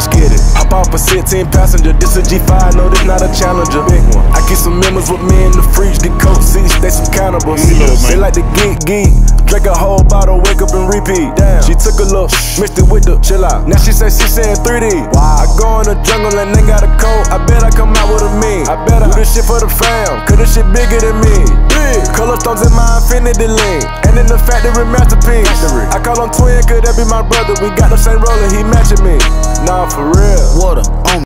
let's get it. Hop off a 16 passenger, this a G5, no, this not a Challenger. Big one. I keep some members with me in the fridge, the coat seats, they some cannibals. They like to geek, drink a whole bottle, wake up and repeat. Damn. She took a look, mixed it with the chill out. Now she say she saying 3D. Wow. I go in the jungle and they got a coat, I bet I come out with a mean. I bet I do this shit for the fam, cause this shit bigger than me. Big. Color stones in my infinity lane, and in the factory masterpiece. I call him twin, could that be my brother? We got the same roller, he matching me. Nah, for real. Water on